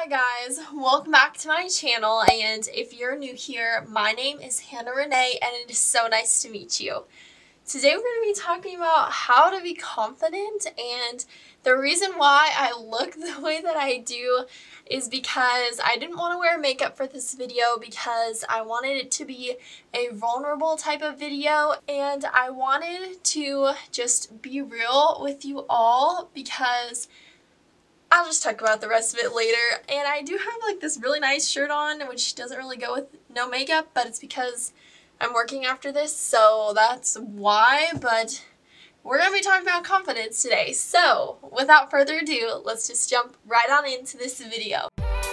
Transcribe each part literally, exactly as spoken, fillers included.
Hi guys, welcome back to my channel, and if you're new here, my name is Hannah Renee and it is so nice to meet you. Today we're going to be talking about how to be confident, and the reason why I look the way that I do is because I didn't want to wear makeup for this video because I wanted it to be a vulnerable type of video, and I wanted to just be real with you all because I'll just talk about the rest of it later. And I do have like this really nice shirt on, which doesn't really go with no makeup, but it's because I'm working after this, so that's why. But we're going to be talking about confidence today. So without further ado, let's just jump right on into this video.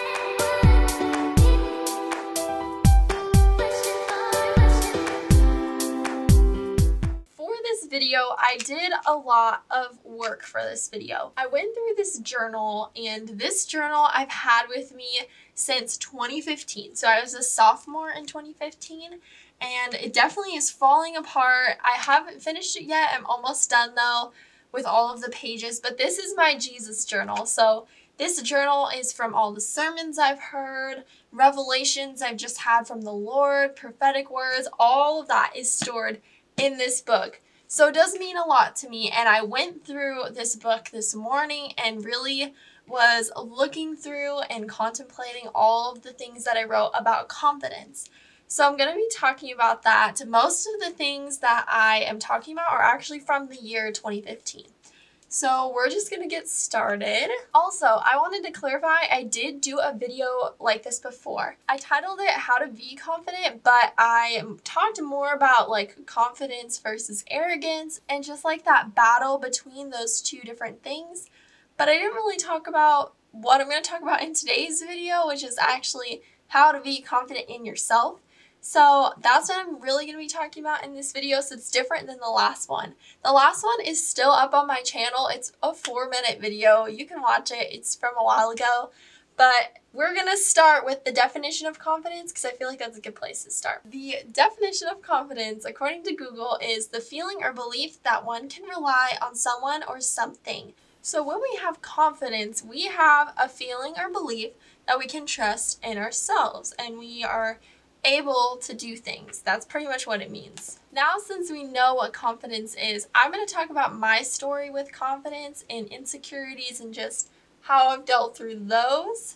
Video, I did a lot of work for this video. I went through this journal, and this journal I've had with me since twenty fifteen. So I was a sophomore in twenty fifteen, and it definitely is falling apart. I haven't finished it yet. I'm almost done though with all of the pages, but this is my Jesus journal. So this journal is from all the sermons I've heard, revelations I've just had from the Lord, prophetic words, all of that is stored in this book. So it does mean a lot to me, and I went through this book this morning and really was looking through and contemplating all of the things that I wrote about confidence. So I'm going to be talking about that. Most of the things that I am talking about are actually from the year twenty fifteen. So we're just going to get started. Also, I wanted to clarify, I did do a video like this before. I titled it How to Be Confident, but I talked more about like confidence versus arrogance and just like that battle between those two different things. But I didn't really talk about what I'm going to talk about in today's video, which is actually how to be confident in yourself. So that's what I'm really going to be talking about in this video, so it's different than the last one. The last one is still up on my channel. It's a four minute video. You can watch it. It's from a while ago. But we're going to start with the definition of confidence because I feel like that's a good place to start. The definition of confidence, according to Google, is the feeling or belief that one can rely on someone or something. So when we have confidence, we have a feeling or belief that we can trust in ourselves, and we are able to do things. That's pretty much what it means. Now, since we know what confidence is, I'm going to talk about my story with confidence and insecurities and just how I've dealt through those,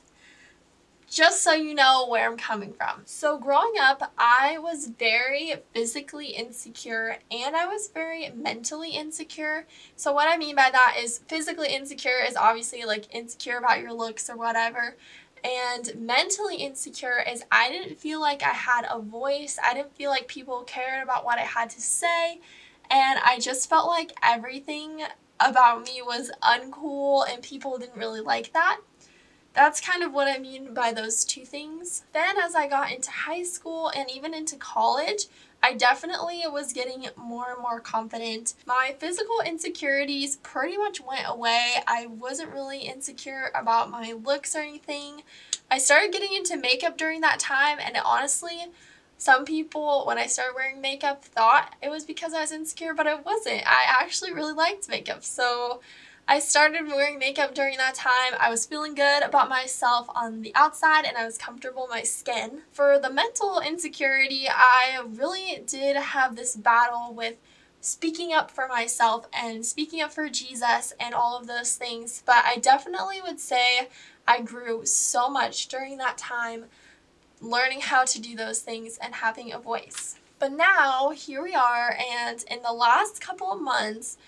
just so you know where I'm coming from. So growing up, I was very physically insecure and I was very mentally insecure. So what I mean by that is physically insecure is obviously like insecure about your looks or whatever. And mentally insecure is I didn't feel like I had a voice. I didn't feel like people cared about what I had to say. And I just felt like everything about me was uncool and people didn't really like that. That's kind of what I mean by those two things. Then as I got into high school and even into college, I definitely was getting more and more confident. My physical insecurities pretty much went away. I wasn't really insecure about my looks or anything. I started getting into makeup during that time, and honestly, some people, when I started wearing makeup, thought it was because I was insecure, but it wasn't. I actually really liked makeup, so I started wearing makeup during that time. I was feeling good about myself on the outside and I was comfortable in my skin. For the mental insecurity, I really did have this battle with speaking up for myself and speaking up for Jesus and all of those things. But I definitely would say I grew so much during that time, learning how to do those things and having a voice. But now, here we are, and in the last couple of months,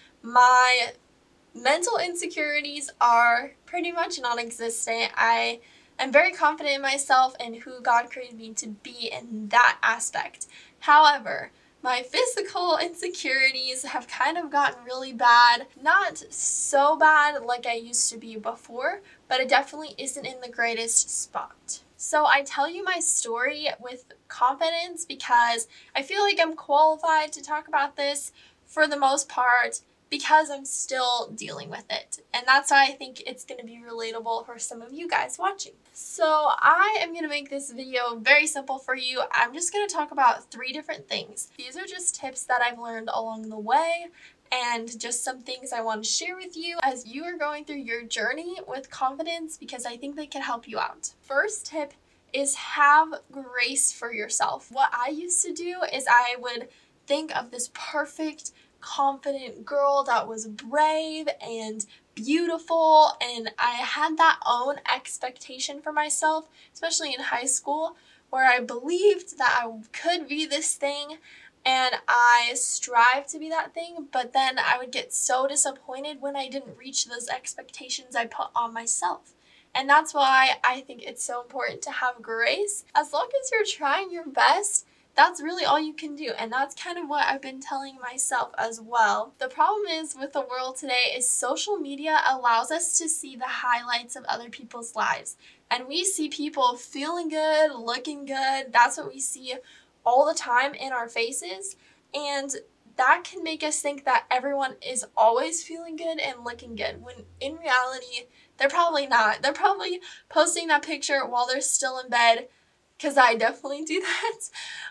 my mental insecurities are pretty much non-existent. I am very confident in myself and who God created me to be in that aspect. However, my physical insecurities have kind of gotten really bad. Not so bad like I used to be before, but it definitely isn't in the greatest spot. So I tell you my story with confidence because I feel like I'm qualified to talk about this for the most part, because I'm still dealing with it. And that's why I think it's going to be relatable for some of you guys watching. So I am going to make this video very simple for you. I'm just going to talk about three different things. These are just tips that I've learned along the way, and just some things I want to share with you as you are going through your journey with confidence, because I think they can help you out. First tip is have grace for yourself. What I used to do is I would think of this perfect, confident girl that was brave and beautiful, and I had that own expectation for myself, especially in high school, where I believed that I could be this thing and I strived to be that thing, but then I would get so disappointed when I didn't reach those expectations I put on myself. And that's why I think it's so important to have grace. As long as you're trying your best, that's really all you can do. And that's kind of what I've been telling myself as well. The problem is with the world today is social media allows us to see the highlights of other people's lives. And we see people feeling good, looking good. That's what we see all the time in our faces. And that can make us think that everyone is always feeling good and looking good, when in reality, they're probably not. They're probably posting that picture while they're still in bed, because I definitely do that.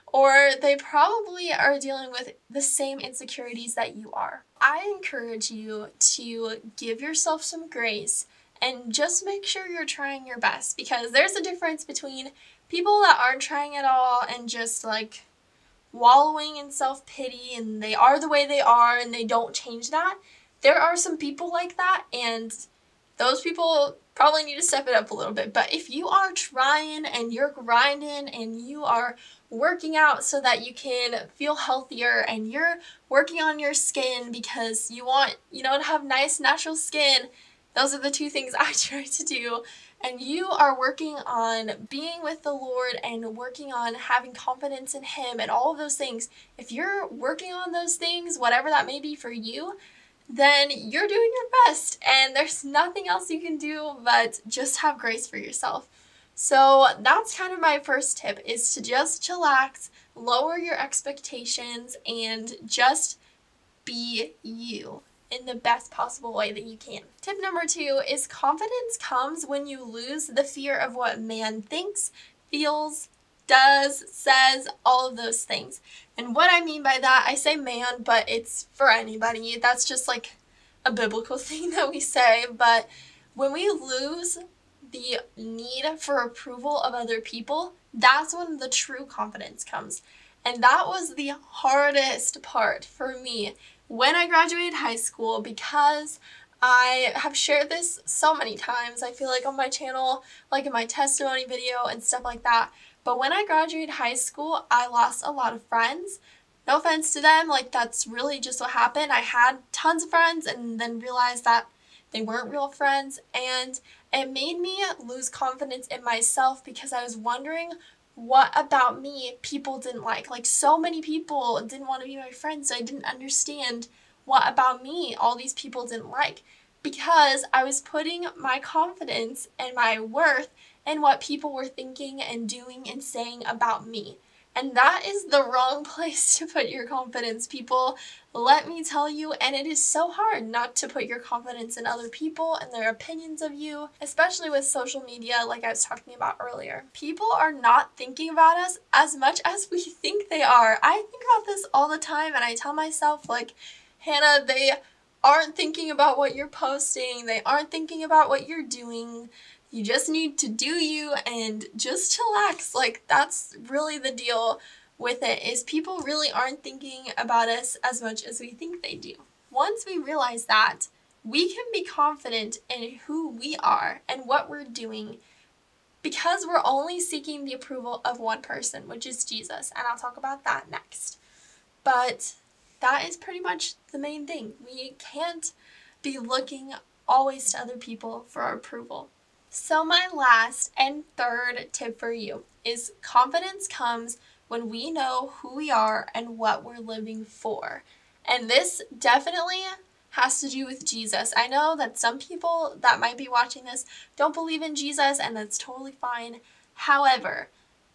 Or they probably are dealing with the same insecurities that you are. I encourage you to give yourself some grace and just make sure you're trying your best, because there's a difference between people that aren't trying at all and just like wallowing in self-pity and they are the way they are and they don't change that. There are some people like that, and those people probably need to step it up a little bit. But if you are trying and you're grinding and you are working out so that you can feel healthier, and you're working on your skin because you want, you know, to have nice natural skin, those are the two things I try to do. And you are working on being with the Lord and working on having confidence in Him and all of those things. If you're working on those things, whatever that may be for you, then you're doing your best, and there's nothing else you can do but just have grace for yourself. So that's kind of my first tip, is to just chillax, lower your expectations, and just be you in the best possible way that you can. Tip number two is confidence comes when you lose the fear of what man thinks, feels, does, says, all of those things. And what I mean by that, I say man, but it's for anybody. That's just like a biblical thing that we say. But when we lose the need for approval of other people, that's when the true confidence comes. And that was the hardest part for me when I graduated high school, because I have shared this so many times, I feel like, on my channel, like in my testimony video and stuff like that. But when I graduated high school, I lost a lot of friends. No offense to them, like that's really just what happened. I had tons of friends and then realized that they weren't real friends, and it made me lose confidence in myself, because I was wondering what about me people didn't like. Like, so many people didn't want to be my friends, so I didn't understand what about me all these people didn't like, because I was putting my confidence and my worth in what people were thinking and doing and saying about me. And that is the wrong place to put your confidence, people. Let me tell you, and it is so hard not to put your confidence in other people and their opinions of you, especially with social media, like I was talking about earlier. People are not thinking about us as much as we think they are. I think about this all the time, and I tell myself, like, Hannah, they aren't thinking about what you're posting. They aren't thinking about what you're doing. You just need to do you and just chillax. Like, that's really the deal with it, is people really aren't thinking about us as much as we think they do. Once we realize that, we can be confident in who we are and what we're doing, because we're only seeking the approval of one person, which is Jesus. And I'll talk about that next. But that is pretty much the main thing. We can't be looking always to other people for our approval. So my last and third tip for you is confidence comes when we know who we are and what we're living for. And this definitely has to do with Jesus. I know that some people that might be watching this don't believe in Jesus, and that's totally fine. However,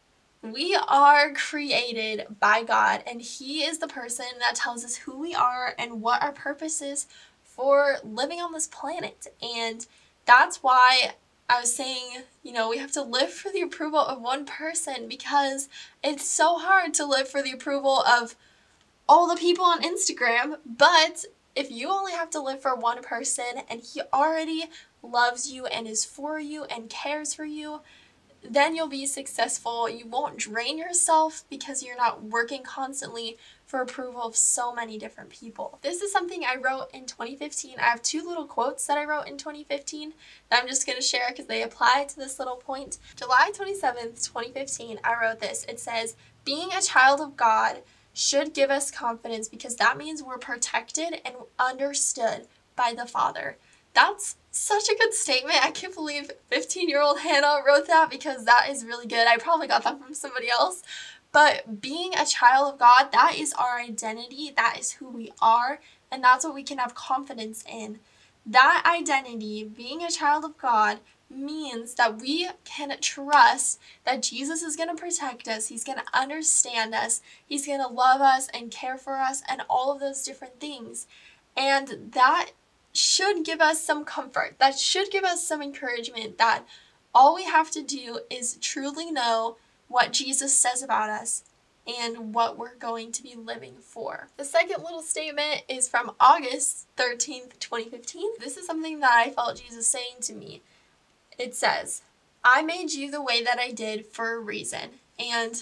we are created by God, and He is the person that tells us who we are and what our purpose is for living on this planet. And that's why I was saying, you know, we have to live for the approval of one person, because it's so hard to live for the approval of all the people on Instagram. But If you only have to live for one person and he already loves you and is for you and cares for you, then you'll be successful. You won't drain yourself because you're not working constantly for approval of so many different people. This is something I wrote in twenty fifteen. I have two little quotes that I wrote in twenty fifteen that I'm just going to share because they apply to this little point. July twenty-seventh, twenty fifteen, I wrote this. It says, "Being a child of God should give us confidence because that means we're protected and understood by the Father." That's such a good statement. I can't believe fifteen-year-old Hannah wrote that because that is really good. I probably got that from somebody else. But being a child of God, that is our identity. That is who we are. And that's what we can have confidence in. That identity, being a child of God, means that we can trust that Jesus is going to protect us. He's going to understand us. He's going to love us and care for us and all of those different things. And that should give us some comfort. That should give us some encouragement that all we have to do is truly know what Jesus says about us and what we're going to be living for. The second little statement is from August thirteenth, twenty fifteen. This is something that I felt Jesus saying to me. It says, "I made you the way that I did for a reason." And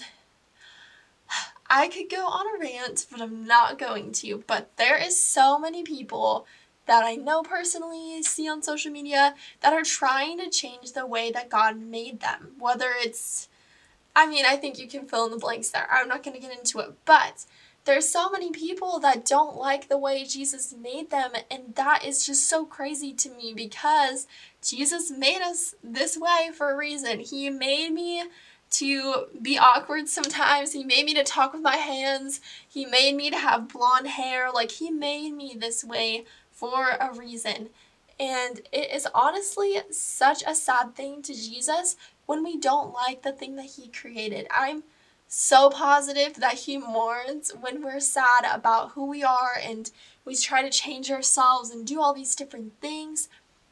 I could go on a rant, but I'm not going to. But there is so many people that I know personally, see on social media, that are trying to change the way that God made them. Whether it's, I mean, I think you can fill in the blanks there. I'm not going to get into it. But there's so many people that don't like the way Jesus made them. And that is just so crazy to me because Jesus made us this way for a reason. He made me to be awkward sometimes. He made me to talk with my hands. He made me to have blonde hair. Like, he made me this way for a reason. And it is honestly such a sad thing to Jesus when we don't like the thing that he created. I'm so positive that he mourns when we're sad about who we are and we try to change ourselves and do all these different things.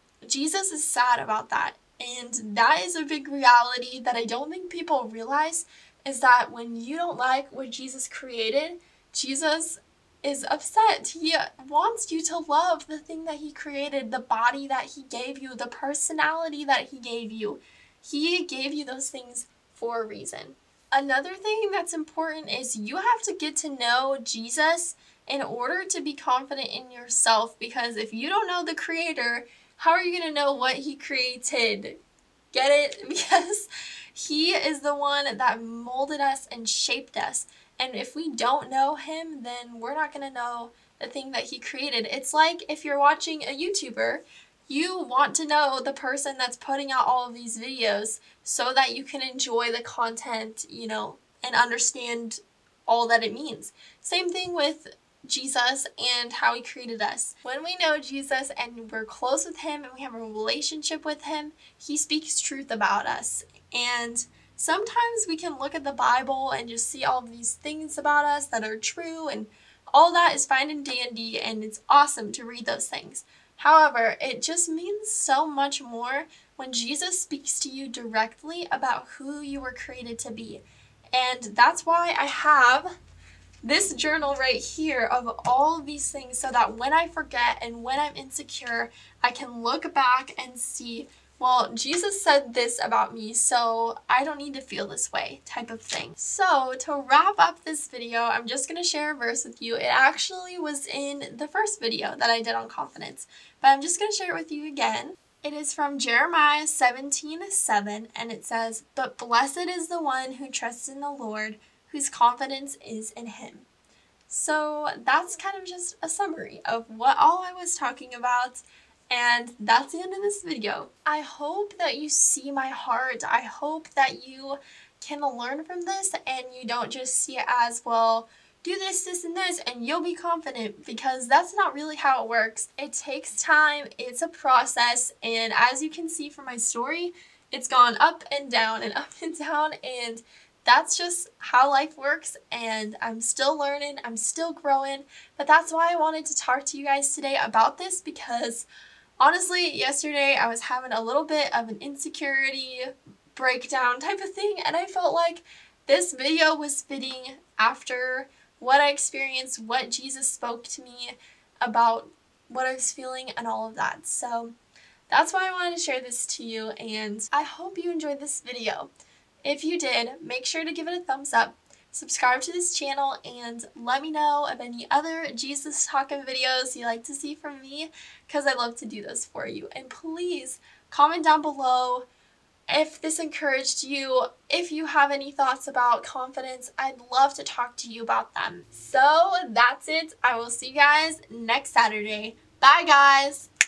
Jesus is sad about that. And that is a big reality that I don't think people realize, is that when you don't like what Jesus created, Jesus is upset. He wants you to love the thing that he created, the body that he gave you, the personality that he gave you. He gave you those things for a reason. Another thing that's important is you have to get to know Jesus in order to be confident in yourself, because if you don't know the creator, how are you going to know what he created? Get it? Because he is the one that molded us and shaped us. And if we don't know him, then we're not going to know the thing that he created. It's like if you're watching a YouTuber, you want to know the person that's putting out all of these videos so that you can enjoy the content, you know, and understand all that it means. Same thing with Jesus and how he created us. When we know Jesus and we're close with him and we have a relationship with him, he speaks truth about us. And sometimes we can look at the Bible and just see all of these things about us that are true, and all that is fine and dandy, and it's awesome to read those things. However, it just means so much more when Jesus speaks to you directly about who you were created to be. And that's why I have this journal right here of all of these things, so that when I forget and when I'm insecure, I can look back and see, well, Jesus said this about me, so I don't need to feel this way, type of thing. So to wrap up this video, I'm just going to share a verse with you. It actually was in the first video that I did on confidence, but I'm just going to share it with you again. It is from Jeremiah seventeen seven, and it says, "But blessed is the one who trusts in the Lord, whose confidence is in him." So that's kind of just a summary of what all I was talking about. And that's the end of this video. I hope that you see my heart. I hope that you can learn from this and you don't just see it as, well, do this, this, and this, and you'll be confident, because that's not really how it works. It takes time. It's a process. And as you can see from my story, it's gone up and down and up and down. And that's just how life works, and I'm still learning, I'm still growing, but that's why I wanted to talk to you guys today about this, because honestly, yesterday I was having a little bit of an insecurity breakdown type of thing, and I felt like this video was fitting after what I experienced, what Jesus spoke to me. about what I was feeling and all of that. So that's why I wanted to share this to you, and I hope you enjoyed this video. If you did, make sure to give it a thumbs up, subscribe to this channel, and let me know of any other Jesus talking videos you'd like to see from me, because I'd love to do those for you. And please comment down below if this encouraged you. If you have any thoughts about confidence, I'd love to talk to you about them. So that's it. I will see you guys next Saturday. Bye, guys.